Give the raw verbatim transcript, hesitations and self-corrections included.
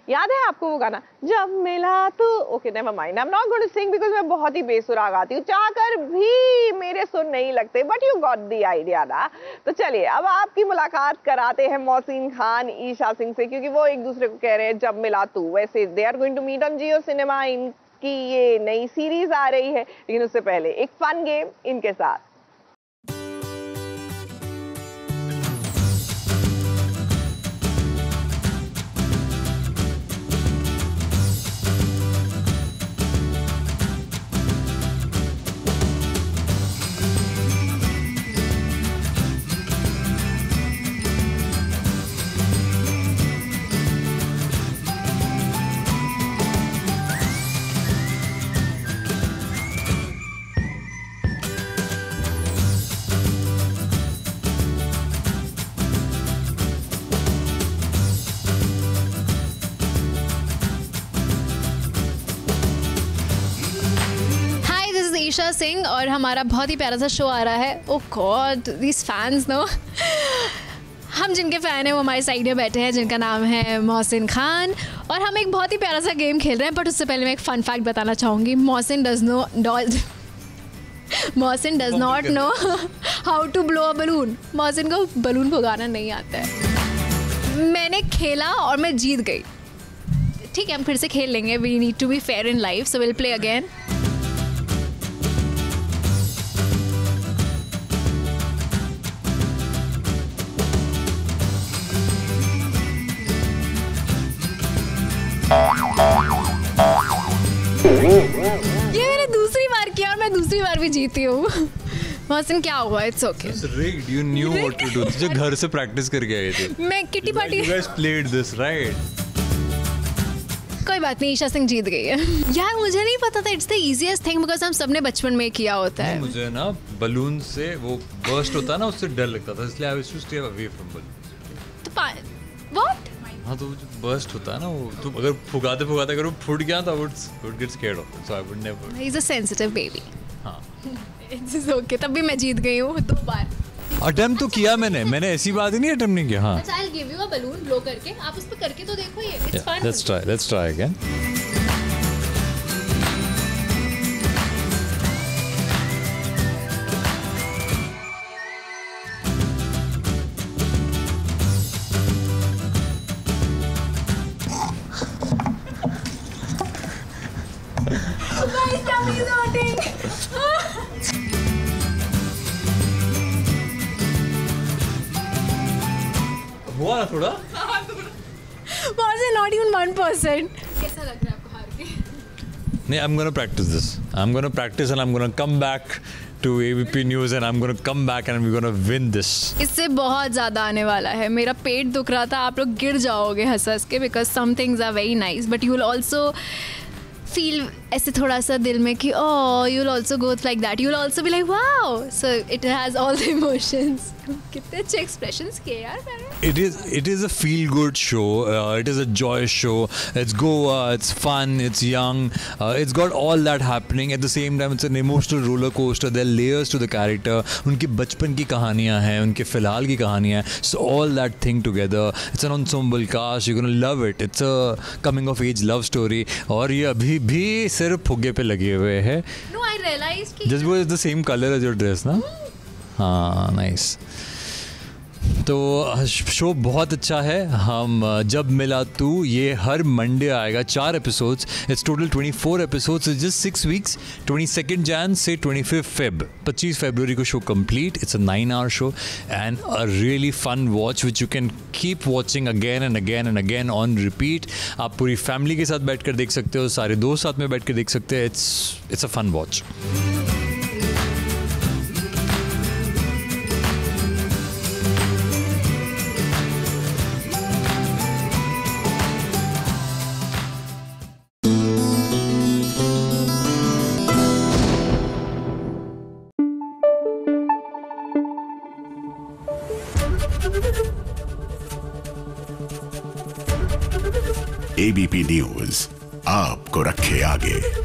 याद है आपको वो गाना जब मिला तू? Okay never mind, I am not going to sing because मैं बहुत ही बेसुरा गाती हूँ, चाहकर भी मेरे सुर नहीं लगते, but you got the idea ना। तो चलिए अब आपकी मुलाकात कराते हैं मोहसिन खान ईशा सिंह से, क्योंकि वो एक दूसरे को कह रहे हैं जब मिला तू। वैसे they are going to meet on Jio cinema, इनकी ये नई सीरीज आ रही है, लेकिन उससे पहले एक फन गेम इनके साथ। ईशा सिंह और हमारा बहुत ही प्यारा सा शो आ रहा है। Oh god these fans no. हम जिनके फ़ैन हैं वो हमारे साइड में बैठे हैं, जिनका नाम है मोहसिन खान, और हम एक बहुत ही प्यारा सा गेम खेल रहे हैं। बट उससे पहले मैं एक फ़न फैक्ट बताना चाहूँगी। Mohsin does know Mohsin does not know how to blow a balloon. Mohsin को बलून भगाना नहीं आता है। मैंने खेला और मैं जीत गई। ठीक है, हम फिर से खेल लेंगे। We need to be fair in life, so will play again. ये मैंने दूसरी बार किया और मैं दूसरी बार भी जीती हूँ। मोहसिन क्या हुआ? It's okay. Rigged, you knew what to do. जो घर से प्रैक्टिस करके आए थे। मैं kitty party. You guys played this, right? कोई बात नहीं, ईशा सिंह जीत गई है। यार मुझे नहीं पता था। It's the easiest thing because हम सबने बचपन में किया होता है। मुझे ना बलून से वो बर्स्ट होता है ना, उससे डर लगता था, इसलिए I used to stay away from balloon. तो व्हाट? हाँ, तो जो बर्स्ट होता है ना, वो तो अगर फुगाते फुगाते अगर वो फूट गया तो would would get scared of it, so I would never. He is a sensitive baby. हाँ, इट्स ओके। तब भी मैं जीत गई हूँ दो बार। अटेम्प्ट तो किया मैंने मैंने ऐसी बात ही नहीं अटेम्प्ट नहीं किया। हाँ, अच्छा, I will give you a balloon blow करके, आप उस पे करके तो देखो। ये it's fun. Let's try let's try again. हुआ ना थोड़ा? Was it not even one percent? कैसा लग रहा है आपको हार के? नहीं, I'm gonna practice this. I'm gonna practice and I'm gonna come back to A B P News and I'm gonna come back and we're gonna win this. इससे बहुत ज़्यादा आने वाला है। मेरा पेट दुख रहा था, आप लोग गिर जाओगे हंस हंस के, because some things are very nice, but you will also feel ऐसे थोड़ा सा दिल में कि oh you'll also go like that, you'll also be like wow, so it has all the emotions. कितने अच्छे expressions किए यार मैंने। It is it is a feel good show. Uh, it is a joyous show. It's Goa. It's fun. It's young. Uh, it's got all that happening at the same time. It's an emotional roller coaster. There are layers to the character. उनके बचपन की कहानियाँ हैं, उनके फिलहाल की कहानियाँ हैं. So all that thing together. It's an ensemble cast. You're gonna love it. It's a coming of age love story. और ये अभी भी सिर्फ फुग्गे पे लगे हुए हैं. No, I realized कि Just because it's the same color as your dress, ना? हाँ, nice. तो शो बहुत अच्छा है. हम जब मिला तू, ये हर मंडे आएगा. चार episodes. It's total twenty four episodes. It's just six weeks. Twenty second Jan से ट्वेंटी फिफ्थ फेब पच्चीस फरवरी को show complete. It's a nine hour show and a really fun watch which you can keep watching again and again and again on repeat. आप पूरी family के साथ बैठ कर देख सकते हो, सारे दोस्त साथ में बैठ कर देख सकते हैं. It's it's a fun watch. A B P news आपको रखे आगे.